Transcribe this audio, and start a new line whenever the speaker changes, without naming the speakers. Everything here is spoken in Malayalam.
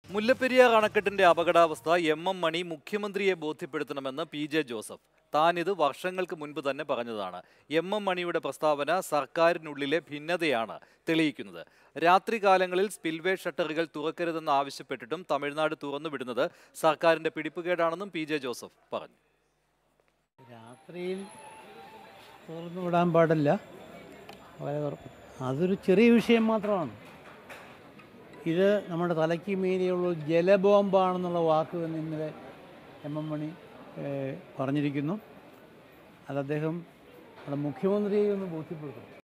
മുല്ലപ്പെരിയാർ അണക്കെട്ടിന്റെ അപകടാവസ്ഥ മണി മുഖ്യമന്ത്രിയെ ബോധ്യപ്പെടുത്തണമെന്ന് ജെ ജോസഫ്. താനിത് വർഷങ്ങൾക്ക് മുൻപ് തന്നെ പറഞ്ഞതാണ്. മണിയുടെ പ്രസ്താവന സർക്കാരിനുള്ളിലെ ഭിന്നതയാണ് തെളിയിക്കുന്നത്. രാത്രികാലങ്ങളിൽ സ്പിൽവേ ഷട്ടറുകൾ തുറക്കരുതെന്ന് ആവശ്യപ്പെട്ടിട്ടും തമിഴ്നാട് തുറന്നുവിടുന്നത് സർക്കാരിന്റെ പിടിപ്പുകേടാണെന്നും ജെ ജോസഫ് പറഞ്ഞു.
രാത്രിയിൽ തുറന്നുവിടാൻ പാടില്ല, അതൊരു ചെറിയ വിഷയം മാത്രമാണ്. ഇത് നമ്മുടെ തലയ്ക്ക് മീതിയുള്ള ജലബോംബാണെന്നുള്ള വാക്ക് തന്നെ ഇന്നലെ മണി പറഞ്ഞിരിക്കുന്നു. അത് അദ്ദേഹം മുഖ്യമന്ത്രിയെ ഒന്ന് ബോധ്യപ്പെടുത്തണം.